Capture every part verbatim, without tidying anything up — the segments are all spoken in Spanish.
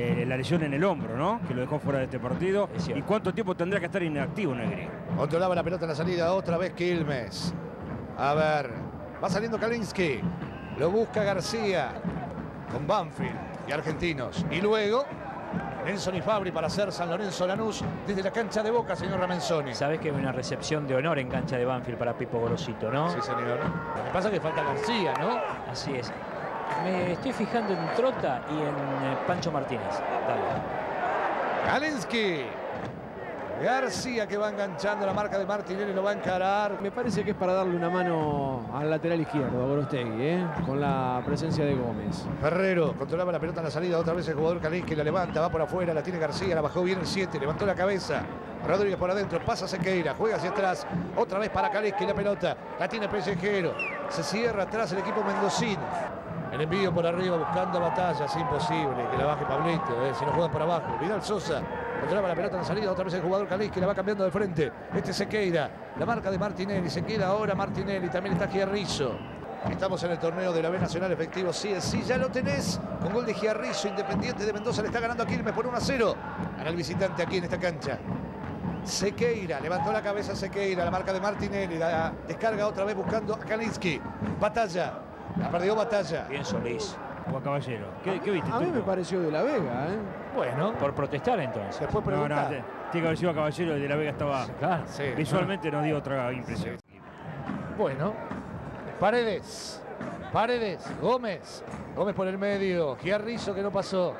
eh, la lesión en el hombro, ¿no? Que lo dejó fuera de este partido. ¿Y cuánto tiempo tendrá que estar inactivo, Negri? Controlaba la pelota en la salida, otra vez Quilmes. A ver, va saliendo Kalinski. Lo busca García con Banfield y Argentinos. Y luego Nelson y Fabri para hacer San Lorenzo Lanús desde la cancha de Boca, señor Ramenzoni. Sabés que hay una recepción de honor en cancha de Banfield para Pipo Gorosito, ¿no? Sí, señor. Lo que pasa es que falta García, ¿no? Así es. Me estoy fijando en Trota y en eh, Pancho Martínez. Dale. Kalinski. García que va enganchando la marca de Martinelli, lo va a encarar. Me parece que es para darle una mano al lateral izquierdo, a Gorostegui, ¿eh? Con la presencia de Gómez. Ferrero controlaba la pelota en la salida, otra vez el jugador Kalinski la levanta, va por afuera, la tiene García, la bajó bien el siete, levantó la cabeza. Rodríguez por adentro, pasa Sequeira, juega hacia atrás, otra vez para Kalinski la pelota, la tiene Pellejero, se cierra atrás el equipo mendocino. El envío por arriba buscando batalla, es imposible que la baje Pablito, eh, si no juegan por abajo. Vidal Sosa controlaba la pelota en la salida, otra vez el jugador Kalinski la va cambiando de frente. Este Sequeira, la marca de Martinelli, se queda ahora Martinelli, también está Giarrizo. Estamos en el torneo de la B Nacional efectivo, sí, sí, ya lo tenés. Con gol de Giarrizo, Independiente de Mendoza le está ganando a Quilmes por uno a cero. Gana el visitante aquí en esta cancha. Sequeira, levantó la cabeza Sequeira, la marca de Martinelli, la descarga otra vez buscando a Kalinski. Batalla. La perdió Batalla. Bien Solís. Juan Caballero. ¿Qué, qué viste? A mí me pareció de la Vega, ¿eh? Bueno. Por protestar entonces. Después No, no, preguntar. tiene que haber sido Caballero, el de la Vega estaba... Claro. Sí, Visualmente nos dio otra impresión. bueno. Paredes. Paredes. Gómez. Gómez por el medio. Giarrizo que no pasó.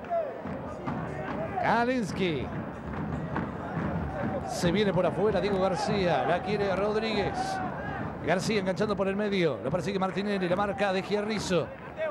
Kalinski. Se viene por afuera Diego García. La quiere Rodríguez. García enganchando por el medio. Lo persigue Martinelli. La marca de Giarrizo.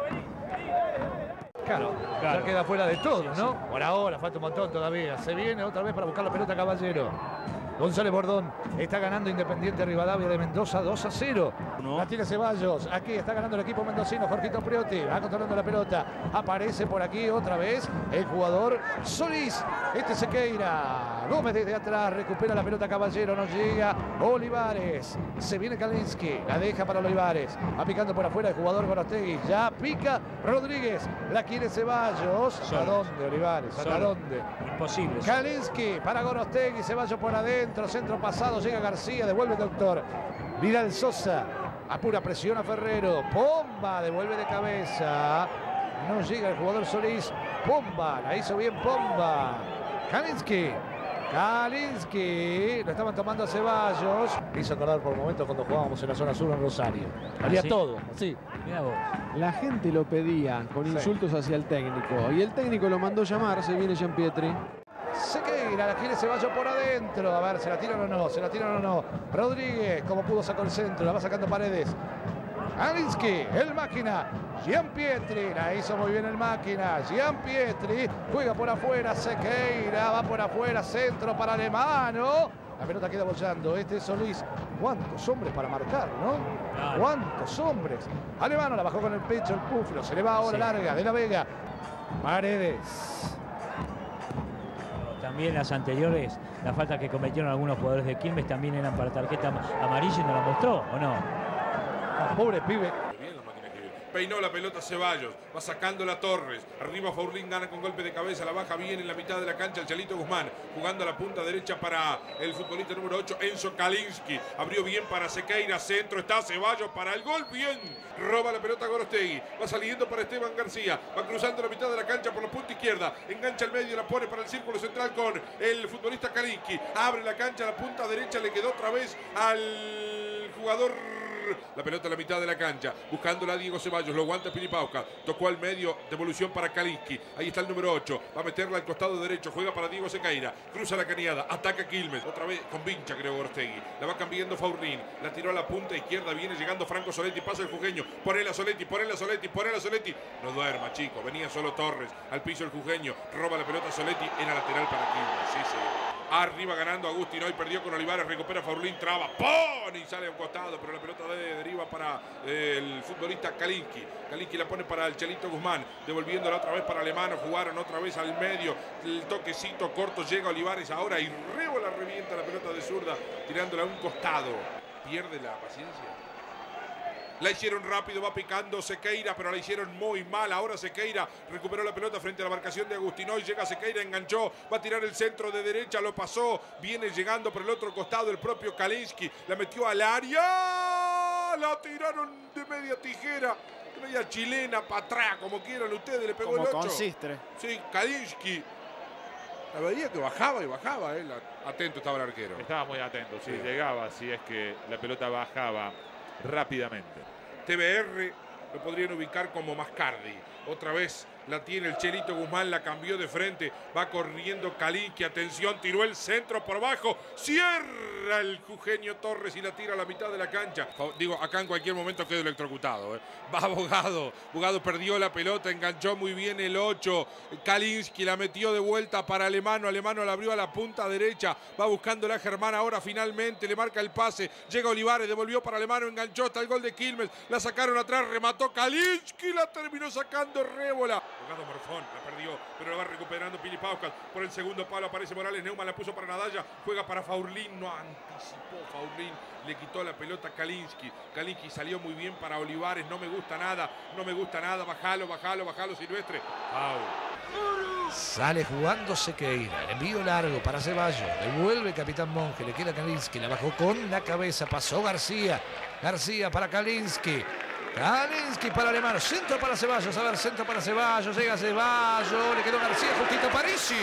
Claro, Claro. ya queda fuera de todo, ¿no? Por ahora, falta un montón todavía. Se viene otra vez para buscar la pelota Caballero. González Bordón está ganando Independiente Rivadavia de Mendoza dos a cero. No. La tiene Ceballos. Aquí está ganando el equipo mendocino. Jorgito Priotti va controlando la pelota. Aparece por aquí otra vez el jugador Solís. Este Sequeira. Gómez desde atrás. Recupera la pelota Caballero. No llega. Olivares. Se viene Kalinski. La deja para Olivares. Va picando por afuera el jugador Gorostegui. Ya pica Rodríguez. La quiere Ceballos. ¿Hasta Solo. dónde, Olivares? ¿Hasta Solo. dónde? Imposible. Kalinski para Gorostegui, Ceballos por adentro, centro pasado, llega García, devuelve el doctor. Vidal Sosa, apura presión a Ferrero, Pomba, devuelve de cabeza. No llega el jugador Solís, Pomba, la hizo bien Pomba. Kalinski, Kalinski, lo estaban tomando a Ceballos. Me hizo acordar por momentos cuando jugábamos en la zona sur en Rosario. Haría ¿sí? todo, sí. Mirá vos. La gente lo pedía con Sí. insultos hacia el técnico. Y el técnico lo mandó llamar, se viene Gianpietri. Sequeira, la quiere Ceballos por adentro. A ver, ¿se la tiran o no? ¿Se la tiran o no? Rodríguez, como pudo, sacó el centro. La va sacando Paredes. Kalinski, el máquina. Gianpietri, la hizo muy bien el máquina. Gianpietri, juega por afuera. Sequeira, va por afuera. Centro para Alemano. La pelota queda bollando. Este es Solís. ¿Cuántos hombres para marcar, no? Claro. ¿Cuántos hombres? Alemano la bajó con el pecho, el puflo. Se le va ahora Sí. larga de la Vega. Paredes. También las anteriores, las faltas que cometieron algunos jugadores de Quilmes también eran para tarjeta amarilla y no la mostró, ¿o no? Ah, pobre pibe. Bien la máquina que peinó la pelota Ceballos, va sacando la Torres, arriba Faurlín gana con golpe de cabeza, la baja bien en la mitad de la cancha el Chalito Guzmán, jugando a la punta derecha para el futbolista número ocho, Enzo Kalinski, abrió bien para Sequeira, centro, está Ceballos para el gol, bien, roba la pelota Gorostegui, va saliendo para Esteban García, va cruzando la mitad de la cancha por la punta izquierda, engancha el medio, la pone para el círculo central con el futbolista Kalinski, abre la cancha, la punta derecha le quedó otra vez al jugador. La pelota a la mitad de la cancha, buscándola a Diego Ceballos, lo aguanta Pilipauca, tocó al medio, devolución para Kalinski, ahí está el número ocho, va a meterla al costado derecho, juega para Diego Sequeira, cruza la cañada, ataca Quilmes, otra vez con vincha creo Gorostegui, la va cambiando Faurlín, la tiró a la punta izquierda, viene llegando Franco Soletti, pasa el jujeño, ponela a Soletti, ponela a Soletti, ponela a Soletti, no duerma chico, venía solo Torres, al piso el jujeño, roba la pelota Soletti, era lateral para Quilmes, sí, sí. Arriba ganando Agustín, hoy perdió con Olivares, recupera Faurlín, traba, pone y sale a un costado, pero la pelota de, deriva para eh, el futbolista Kalinski. Kalinski la pone para el Chelito Guzmán, devolviéndola otra vez para Alemano, jugaron otra vez al medio, el toquecito corto, llega Olivares ahora y Rébola revienta la pelota de zurda, tirándola a un costado. Pierde la paciencia. La hicieron rápido, va picando Sequeira, pero la hicieron muy mal. Ahora Sequeira recuperó la pelota frente a la marcación de Agustinoy. Llega Sequeira, enganchó, va a tirar el centro de derecha, lo pasó. Viene llegando por el otro costado el propio Kaliński. La metió al área. La tiraron de media tijera, de media chilena, para atrás, como quieran ustedes. Le pegó Como el ocho. consistre. Sí, Kaliński. La veía que bajaba y bajaba. Eh. Atento estaba el arquero. Estaba muy atento, sí, Sí. llegaba, si es que la pelota bajaba rápidamente. T V R lo podrían ubicar como Mascardi. Otra vez la tiene el Chelito Guzmán, la cambió de frente, va corriendo Kaliński, atención, tiró el centro por abajo, cierra el Eugenio Torres y la tira a la mitad de la cancha. Digo, acá en cualquier momento quedó electrocutado. ¿eh? Va Bogado, Bogado perdió la pelota, enganchó muy bien el ocho, Kaliński la metió de vuelta para Alemano, Alemano la abrió a la punta derecha, va buscando la Germán ahora finalmente, le marca el pase, llega Olivares, devolvió para Alemano, enganchó hasta el gol de Quilmes, la sacaron atrás, remató Kaliński, la terminó sacando Rébola. Bogado Morfón, la perdió, pero la va recuperando Pili Pauskas. Por el segundo palo aparece Morales, Neumann la puso para Nadalla, juega para Faurlín, no anticipó Faurlín, le quitó la pelota a Kaliński. Kaliński salió muy bien para Olivares, no me gusta nada, no me gusta nada, bajalo, bajalo, bajalo Silvestre. Foul. Sale jugando Sequeira, envío largo para Ceballos, devuelve Capitán Monge, le queda Kaliński, la bajó con la cabeza, pasó García, García para Kaliński. Kaliński para Alemano, centro para Ceballos, a ver, centro para Ceballos, llega Ceballos, le quedó García, justito Aparicio.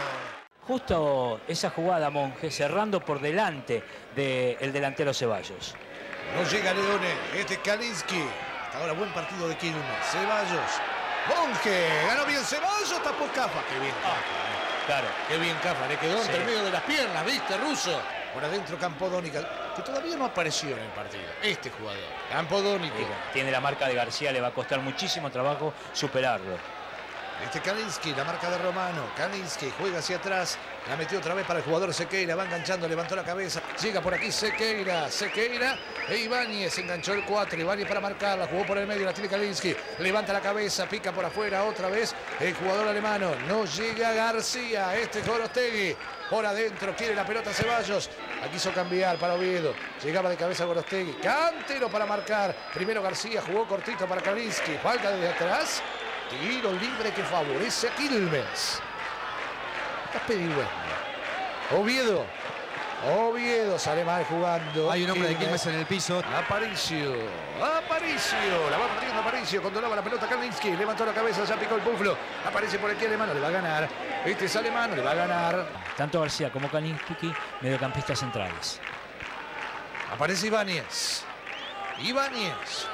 Justo esa jugada, Monge, cerrando por delante del delantero Ceballos. No llega Leone, este es Kaliński. Hasta ahora buen partido de Quilmes, Ceballos. Monge, ganó bien Ceballos, tapó Cafa. Qué bien Cafa, eh. Claro. Qué bien Cafa, le quedó Sí. entre medio de las piernas, ¿viste, Russo? Por adentro Campodónica, que todavía no apareció en el partido. Este jugador, Campodónica. Tiene la marca de García, le va a costar muchísimo trabajo superarlo. Este Kaliński, la marca de Romano. Kaliński juega hacia atrás. La metió otra vez para el jugador Sequeira. Va enganchando, levantó la cabeza. Llega por aquí Sequeira. Sequeira e Ibáñez. Enganchó el cuatro. Ibáñez para marcarla. Jugó por el medio. La tiene Kaliński. Levanta la cabeza. Pica por afuera otra vez el jugador alemano. No llega García. Este es Gorostegui. Por adentro. Quiere la pelota Ceballos. La quiso cambiar para Oviedo. Llegaba de cabeza Gorostegui. Cantero para marcar. Primero García. Jugó cortito para Kaliński. Falta desde atrás. Tiro libre que favorece a Quilmes. Caspedihuesme. Oviedo. Oviedo sale mal jugando. Hay un hombre de Quilmes en el piso. Aparicio. Aparicio. La va perdiendo Aparicio. Controlaba la pelota Kaliński. Levantó la cabeza. Ya picó el buflo. Aparece por aquí Alemano. Le va a ganar. Este es Alemano. Le va a ganar. Tanto García como Kaliński, mediocampistas centrales. Aparece Ibáñez. Ibáñez.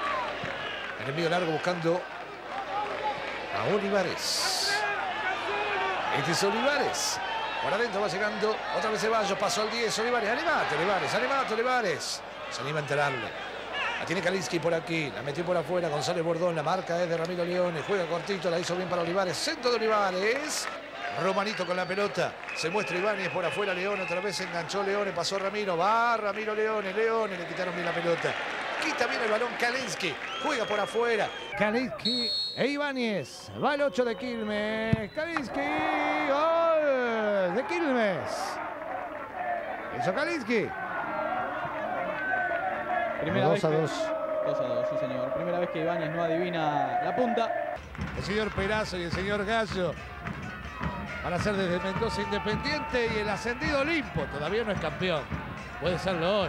El envío largo buscando a Olivares. Este es Olivares. Por adentro va llegando otra vez Ceballos. Pasó el diez. Olivares. Animate, Olivares. Animate, Olivares. Se anima a enterarle. La tiene Kaliński por aquí. La metió por afuera. González Bordón. La marca es de Ramiro Leone. Juega cortito. La hizo bien para Olivares. Centro de Olivares. Romanito con la pelota. Se muestra Ibáñez por afuera. Leone otra vez. Se enganchó Leone. Pasó Ramiro. Va Ramiro Leone. Leone. Le quitaron bien la pelota. Quita bien el balón Kaliński. Juega por afuera. Kaliński e Ibáñez. Va el ocho de Quilmes. Kaliński. Gol de Quilmes. Hizo Kaliński. Primera dos vez a que- dos. dos a dos, sí señor. Primera vez que Ibáñez no adivina la punta. El señor Perazo y el señor Gallo van a ser desde Mendoza Independiente y el ascendido Olimpo. Todavía no es campeón. Puede serlo hoy.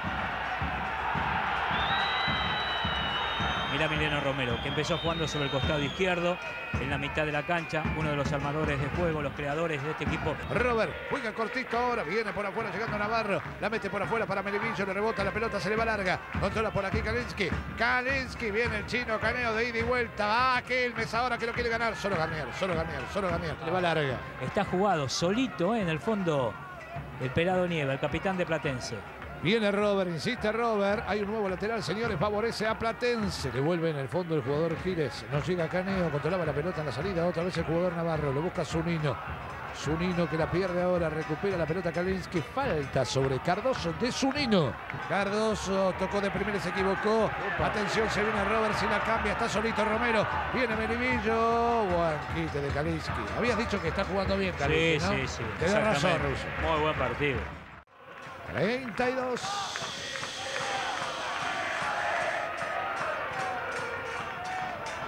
Mira Emiliano Romero, que empezó jugando sobre el costado izquierdo, en la mitad de la cancha, uno de los armadores de juego, los creadores de este equipo. Robert juega cortito ahora, viene por afuera llegando Navarro, la mete por afuera para Melivillo, le rebota la pelota, se le va larga, controla por aquí Kaliński, Kaliński, viene el chino, caneo de ida y vuelta, va Quilmes ahora que lo quiere ganar, solo Garnier, solo Garnier, solo Garnier, le va larga. Está jugado solito eh, en el fondo el Pelado Nieva, el capitán de Platense. Viene Robert, insiste Robert, hay un nuevo lateral, señores, favorece a Platense. Devuelve en el fondo el jugador Giles, no llega Caneo, controlaba la pelota en la salida, otra vez el jugador Navarro, lo busca Zunino. Zunino que la pierde ahora, recupera la pelota Kaliński, falta sobre Cardoso de Zunino. Cardoso tocó de primera y se equivocó. Atención, se viene Robert, si la cambia, está solito Romero. Viene Merivillo, buen quite de Kaliński. Habías dicho que está jugando bien Kaliński, Sí, ¿no? sí, sí. Te da razón, exactamente. Russo. Muy buen partido. treinta y dos.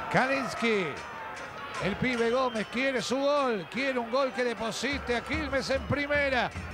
Kalinski. El pibe Gómez quiere su gol, quiere un gol que deposite a Quilmes en primera.